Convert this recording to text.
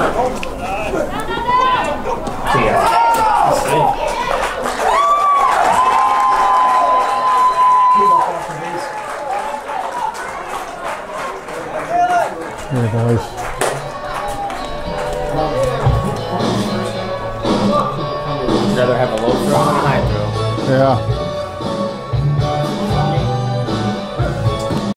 Very nice. I'd rather have a low throw than a high throw. Yeah.